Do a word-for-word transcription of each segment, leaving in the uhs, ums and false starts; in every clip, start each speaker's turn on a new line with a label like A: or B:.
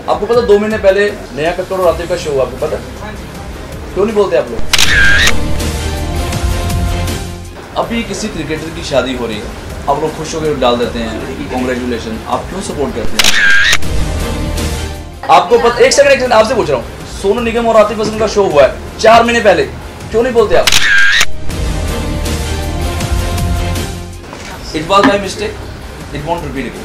A: आपको पता दो महीने पहले नेहा कक्कड़ और आतिफ का शो हुआ, आपको पता? क्यों नहीं बोलते आप लोग? अभी किसी क्रिकेटर की शादी हो रही है, आप लोग खुश होकर डाल देते हैं कॉन्ग्रेचुलेशन, आप क्यों सपोर्ट करते हैं? आपको पता, एक सेकंड एक सेकंड आपसे पूछ रहा हूँ, सोनू निगम और आतिफ असलम का शो हुआ है चार महीने पहले, क्यों नहीं बोलते आप? It was my mistake. It won't repeat again.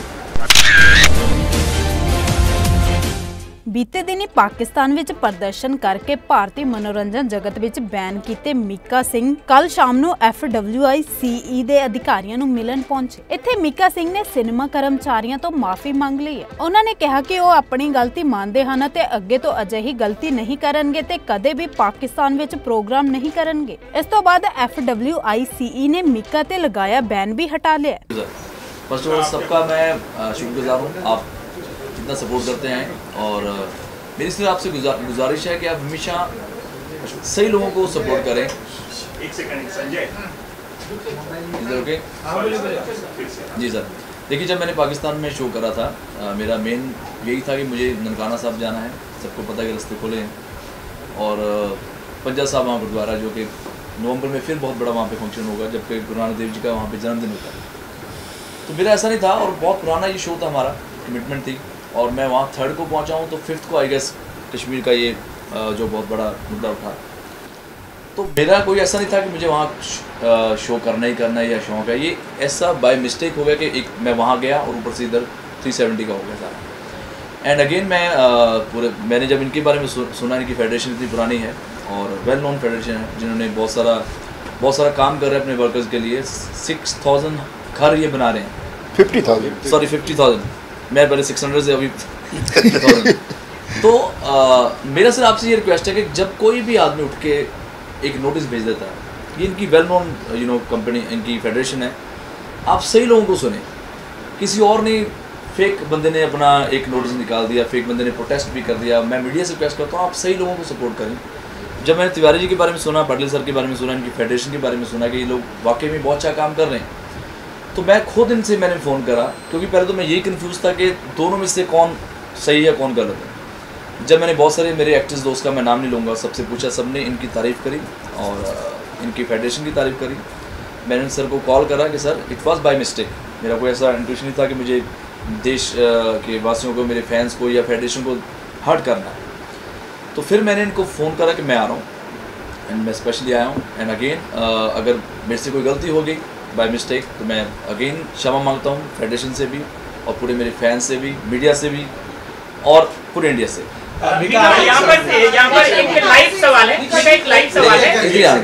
B: बीते दिनी पाकिस्तान विच प्रदर्शन करके भारतीय मनोरंजन जगत विच बैन कीते मीका सिंह कल शाम नूं एफ डबल्यू आई सी ई दे अधिकारियों नूं मिलन पहुंचे। इत्थे मीका सिंह ने सिनेमा कर्मचारियों तो माफी मंग ली है। उन्होंने कहा कि वो अपनी गलती मानते हैं ते अगे तो अजिही गलती नहीं करनगे ते कदे भी पाकिस्तान विच प्रोग्राम नहीं करनगे। इस तो बाद एफ डबल्यू आई सी ई ने मीका ते लगाया बैन भी हटा लिया।
A: फर्स्ट ऑफ ऑल सबका मैं शुक्रगुजार हूँ, आप इतना सपोर्ट करते हैं और मेरी सिर्फ आपसे गुजारिश है कि आप हमेशा सही लोगों को सपोर्ट करें।
C: एक second Sanjay,
A: okay ji sir. देखिए जब मैंने पाकिस्तान में शो करा था, आ, मेरा मेन यही था कि मुझे ननकाना साहब जाना है, सबको पता है कि रास्ते खुले हैं, और पंजा साहब वहाँ गुरुद्वारा जो कि नवंबर में फिर बहुत बड़ा वहाँ पे फंक्शन होगा जबकि गुरु नानक देव जी का वहाँ पे जन्मदिन होता है। तो मेरा ऐसा नहीं था और बहुत पुराना ये शो था, हमारा कमिटमेंट थी, और मैं वहाँ थर्ड को पहुँचा हूँ तो फिफ्थ को आई गेस कश्मीर का ये जो बहुत बड़ा मुद्दा उठा, तो मेरा कोई ऐसा नहीं था कि मुझे वहाँ शो करना ही करना है या शौक है, ये ऐसा बाय मिस्टेक हो गया कि एक मैं वहाँ गया और ऊपर से इधर थ्री सेवेंटी का हो गया सारा। एंड अगेन मैं पूरे मैंने जब इनके बारे में सुना, इनकी फेडरेशन इतनी पुरानी है और वेल नोन फेडरेशन है जिन्होंने बहुत सारा बहुत सारा काम कर रहे हैं अपने वर्कर्स के लिए। सिक्स थाउजेंड घर ये बना रहे हैं, fifty thousand sorry fifty thousand मैं पहले सिक्स हंड्रेड से अभी फिफ्टी थाउजेंड। तो आ, मेरा सिर्फ आपसे ये रिक्वेस्ट है कि जब कोई भी आदमी उठ के एक नोटिस भेज देता है, ये इनकी well known you know company, इनकी फेडरेशन है, आप सही लोगों को सुने, किसी और ने फेक बंदे ने अपना एक नोटिस निकाल दिया, फेक बंदे ने प्रोटेस्ट भी कर दिया। मैं मीडिया से रिक्वेस्ट करता हूँ आप सही लोगों को सपोर्ट करें। जब मैंने तिवारी जी के बारे में सुना, पाटिल सर के बारे में सुना, इनकी फेडरेशन के बारे में सुना कि ये लोग वाकई में बहुत अच्छा काम कर रहे हैं, तो मैं खुद इनसे मैंने फ़ोन करा, क्योंकि पहले तो मैं यही कंफ्यूज था कि दोनों में से कौन सही है कौन गलत है। जब मैंने बहुत सारे मेरे एक्टर्स दोस्त का मैं नाम नहीं लूँगा, सबसे पूछा, सब ने इनकी तारीफ़ करी और इनकी फेडरेशन की तारीफ़ करी। मैंने सर को कॉल करा कि sir it was by mistake, मेरा कोई ऐसा इंटेंशन नहीं था कि मुझे देश के वासियों को, मेरे फैंस को या फेडरेशन को हर्ट करना है। तो फिर मैंने इनको फ़ोन करा कि मैं आ रहा हूँ एंड मैं स्पेशली आया हूँ, एंड अगेन अगर मेरे से कोई गलती हो गई बाय मिस्टेक तो मैं अगेन क्षमा मांगता हूँ फेडरेशन से भी और पूरे मेरे फैंस से भी, मीडिया से भी और पूरे इंडिया से।
C: यहाँ पर यहाँ पर एक लाइव सवाल है, एक लाइव सवाल है,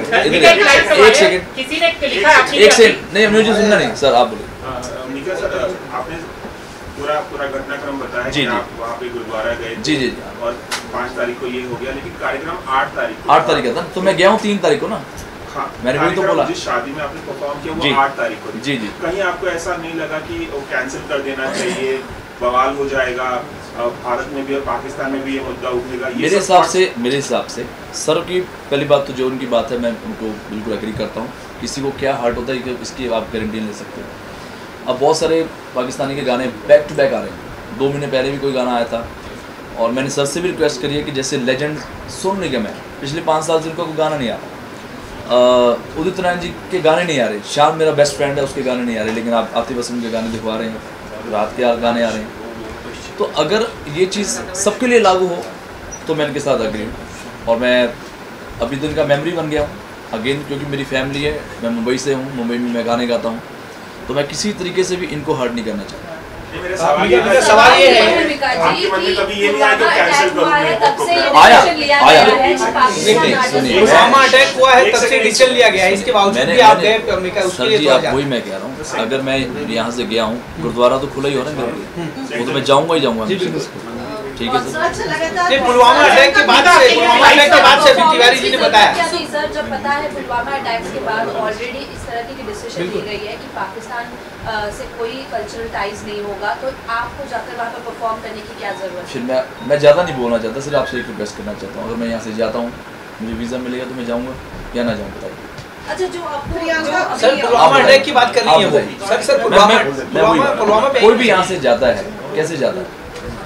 A: एक सेकंड,
C: किसी ने लिखा आपने
A: एक सेकंड, नहीं मुझे सुनना नहीं सर, आप बोलिए।
C: मीका सर, आपने पूरा पूरा घटनाक्रम बताया कि आप वहाँ पे गुरुद्वारा गए
A: जी जी
C: और पाँच तारीख को ये हो गया, लेकिन कार्यक्रम आठ तारीख
A: आठ तारीख का था, तो मैं गया हूँ तीन तारीख को ना।
C: हाँ,
A: मैंने वही तो बोला,
C: जिस शादी में आपने परफॉर्म किया वो आठ तारीख को।
A: जी जी,
C: कहीं आपको ऐसा नहीं लगा कि वो कैंसिल कर देना चाहिए, बवाल हो जाएगा, भारत में भी और पाकिस्तान में भी ये मुद्दा उठेगा?
A: मेरे हिसाब से मेरे हिसाब से सर की पहली बात तो जो उनकी बात है मैं उनको बिल्कुल एग्री करता हूँ। किसी को क्या हर्ट होता है कि इसकी आप गारंटी नहीं ले सकते। अब बहुत सारे पाकिस्तानी के गाने बैक टू बैक आ रहे हैं, दो महीने पहले भी कोई गाना आया था और मैंने सर से भी रिक्वेस्ट करी है कि जैसे लेजेंड सोनू निगम है, पिछले पाँच साल से उनका कोई गाना नहीं आ रहा, उदित नारायण जी के गाने नहीं आ रहे, शाम मेरा बेस्ट फ्रेंड है उसके गाने नहीं आ रहे, लेकिन आप आतिफ असलम के गाने दिखवा रहे हैं, रात के गाने आ रहे हैं। तो अगर ये चीज़ सबके लिए लागू हो तो मैं इनके साथ अग्री हूँ, और मैं अभी दिन का मेमोरी बन गया हूँ अगेन, क्योंकि मेरी फैमिली है, मैं मुंबई से हूँ, मुंबई में मैं गाने गाता हूँ, तो मैं किसी तरीके से भी इनको हर्ट नहीं करना चाहता।
C: मेरा सवाल ये मेरा सवाल ये है आपके मन में कभी ये नहीं आया कि कैंसिल करूं?
A: आया आया सुनिए,
D: पुलवामा अटैक हुआ है तब से डिसीजन लिया गया है, इसके बावजूद भी आप गए मीका उसके लिए?
A: सर जी आप वही मैं कह रहा हूँ, अगर मैं यहाँ से गया हूँ, गुरुद्वारा तो खुला ही हो रहा है मेरे लिए, वो तो मैं जाऊँगा ही जाऊँगा, ठीक है सर।
D: पुलवामा अटैक के बाद से पुलवामा अटैक के बाद से तिवारी जी ने बताया
E: सर, जब पता है पुलवामा अटैक के बाद ऑलरेडी इस तरह की डिसीजन ली गई है कि पाकिस्तान से कोई कल्चरल टाइज नहीं होगा, तो आपको जाकर वहाँ पर परफॉर्म करने की क्या जरूरत है?
A: फिर मैं मैं ज़्यादा नहीं बोलना चाहता, सिर्फ आपसे एक रिक्वेस्ट करना चाहता हूँ, अगर मैं यहाँ से जाता हूँ, मुझे वीज़ा मिलेगा तो मैं जाऊँगा या ना जाऊँ, बताइए।
E: अच्छा, जो आपको
D: सर पुलवामा अटैक की बात कर रही है वो, सर सर पुलवामा पुलवामा
A: कोई भी यहाँ से जाता है, कैसे जाता है?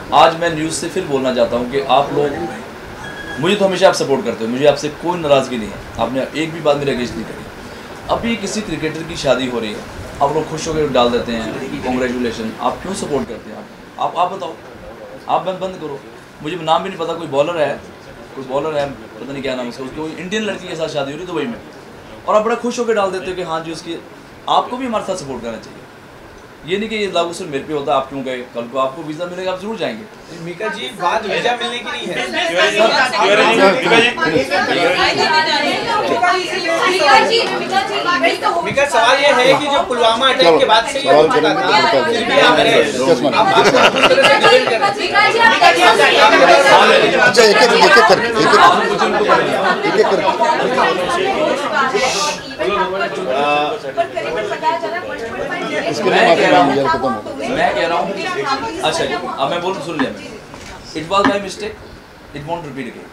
A: आज मैं न्यूज़ से फिर बोलना चाहता हूँ कि आप लोग, मुझे तो हमेशा आप सपोर्ट करते हो, मुझे आपसे कोई नाराज़गी नहीं है, आपने एक भी बात मेरे अगेंस्ट नहीं करी। अभी किसी क्रिकेटर की शादी हो रही है, आप लोग खुश होकर डाल देते हैं कॉन्ग्रेचुलेशन, आप क्यों सपोर्ट करते हैं? आप आप, आप बताओ, आप बंद बंद करो। मुझे नाम भी नहीं पता, कोई बॉलर है, कोई बॉलर है, पता नहीं क्या नाम है उसका, उसकी कोई इंडियन लड़की के साथ शादी हो रही दुबई में, और आप बड़ा खुश होकर डाल देते हो कि हाँ जी उसकी, आपको भी हमारे साथ सपोर्ट करना चाहिए। ये नहीं कि ये लागू सिर्फ मेरे पे होता है, आप क्यों गए, कल को आपको वीज़ा मिलेगा आप जरूर जाएंगे।
D: मीका जी बात वीजा मिलने की नहीं है। मीका सवाल ये है कि जो पुलवामा अटैक के बाद से ये होता था, फिर भी आप रहे, आप आपको पूरी तरह से डिफेंड कर रहे हैं।
F: अच्छा एक एक एक एक कर एक एक कर इसके लिए माफी मांगी यार, खत्म हो गया।
A: मैं कह रहा हूँ, अच्छा जी, अब मैं बोलूँ, सुन लिया मैं, it was my mistake, it won't repeat again.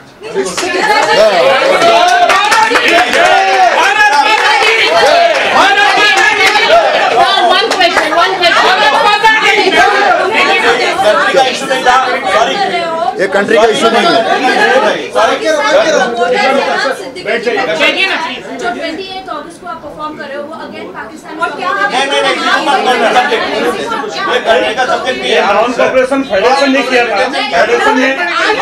F: ये कंट्री का इशू नहीं है।
E: जो अट्ठाईस अगस्त को आप परफॉर्म कर रहे हो वो अगेन पाकिस्तान और क्या
G: नहीं नहीं नहीं ये करने का सब्जेक्ट भी है। नॉन कॉर्पोरेशन फेडरेशन ने किया था, फेडरेशन ने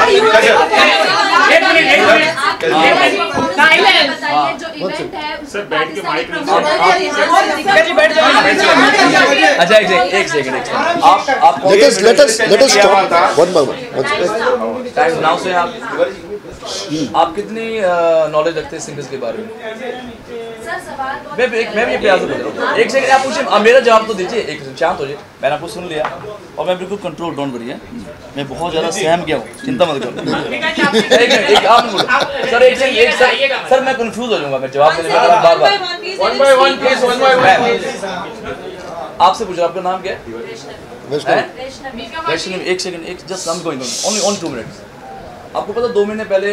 E: एक मिनट एक मिनट बताइए जो इवेंट है सर बैठ के माइक
A: जी बैठ जाइए। अच्छा एक सेकंड एक सेकंड एक सेकंड आप आप
F: let us let us let us stop one by one.
A: Time now से आप आप कितनी नॉलेज रखते हैं सिंगर्स के बारे में?
E: सर सवाल
A: मैं एक मैं भी प्रयास कर रहा हूँ, एक सेकंड आप पूछिए, अब मेरा जवाब तो दीजिए, एक शांत हो जाइए, मैंने आपको सुन लिया और मैं बिल्कुल कंट्रोल, डोंट वरी, मैं बहुत ज़्यादा सहम गया हूँ, चिंता मत करो। एक एक आप बोलो सर, एक सेकंड एक सर सर मैं कंफ्यूज हो जाऊँगा, मैं जवाब देने में बार बार
G: one by one please one by one.
A: आपसे पूछ रहा आपका नाम क्या है? वैष्णवी। एक सेकंड एक just some going on only only two minutes. आपको पता दो महीने पहले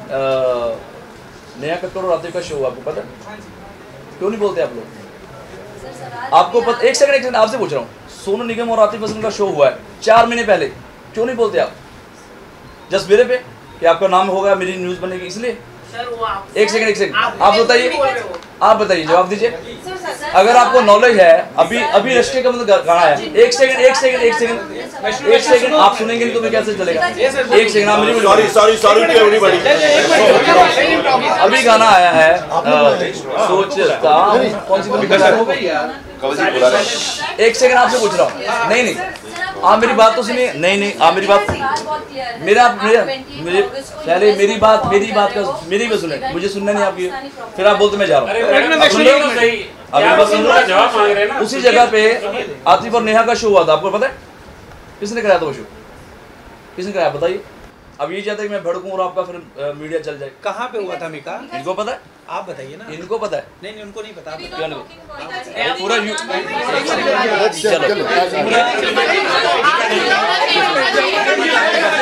A: नेहा कक्कड़ और आतिफ का शो हुआ, आपको पता? क्यों नहीं बोलते आप लोग? आपको पता, एक सेकंड एक सेकंड आपसे पूछ रहा हूँ, सोनू निगम और आतिफ असलम का शो हुआ है चार महीने पहले, क्यों नहीं बोलते आप? जस्ट मेरे पे कि आपका नाम होगा, मेरी न्यूज़ बनेगी, इसलिए। एक सेकंड एक सेकंड आप बताइए, आप बताइए, जवाब दीजिए। अगर आपको नॉलेज है, अभी अभी रश्के का मतलब गाना है, एक सेकंड एक सेकंड एक सेकंड एक सेकंड आप सुनेंगे तो मैं कैसे चलेगा? एक सेकंड आप मेरी
G: sorry sorry sorry to everybody.
A: अभी गाना आया है सोचता कौन सी एक सेकंड आपसे पूछ रहा हूँ, नहीं नहीं आप मेरी बात तो सुनिए, नहीं नहीं आप मेरी बात, मेरा मेरा मुझे पहले मेरी बात मेरी बात का मेरी भी सुने, मुझे सुनना नहीं आपकी, फिर आप बोलते मैं जा रहा हूँ। उसी जगह पे आतिफ और नेहा का शो हुआ था, आपको पता है किसने कराया था वो शो? किसने कराया बताइए? अब ये चाहते हैं कि मैं भड़कूं और आपका फिर मीडिया चल जाए।
D: कहाँ पे हुआ था मीका?
A: इनको पता है?
D: आप बताइए ना।
A: इनको पता है?
D: नहीं नहीं उनको नहीं पता।
A: क्या नहीं पूरा
F: चलो